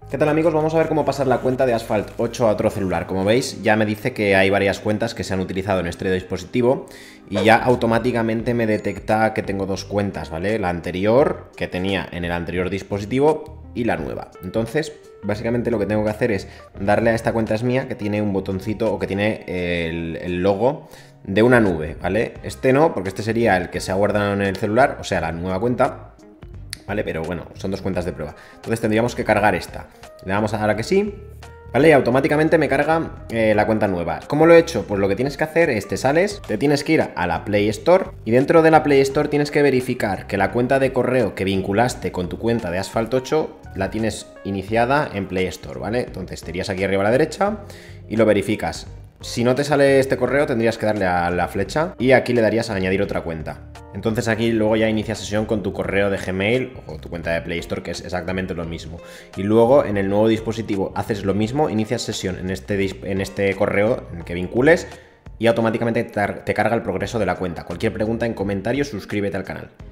¿Qué tal, amigos? Vamos a ver cómo pasar la cuenta de Asphalt 8 a otro celular. Como veis, ya me dice que hay varias cuentas que se han utilizado en este dispositivo y ya automáticamente me detecta que tengo dos cuentas, ¿vale? La anterior, que tenía en el anterior dispositivo, y la nueva. Entonces, básicamente lo que tengo que hacer es darle a esta cuenta es mía, que tiene un botoncito o que tiene el logo de una nube, ¿vale? Este no, porque este sería el que se ha guardado en el celular, o sea, la nueva cuenta. ¿Vale? Pero bueno, son dos cuentas de prueba. Entonces tendríamos que cargar esta. Le damos a dar a que sí, ¿vale? Y automáticamente me carga la cuenta nueva. ¿Cómo lo he hecho? Pues lo que tienes que hacer es te sales, te tienes que ir a la Play Store y dentro de la Play Store tienes que verificar que la cuenta de correo que vinculaste con tu cuenta de Asphalt 8 la tienes iniciada en Play Store, ¿vale? Entonces te irías aquí arriba a la derecha y lo verificas. Si no te sale este correo tendrías que darle a la flecha y aquí le darías a añadir otra cuenta. Entonces aquí luego ya inicia sesión con tu correo de Gmail o tu cuenta de Play Store, que es exactamente lo mismo. Y luego en el nuevo dispositivo haces lo mismo, inicias sesión en este correo en el que vincules y automáticamente te carga el progreso de la cuenta. Cualquier pregunta en comentarios, suscríbete al canal.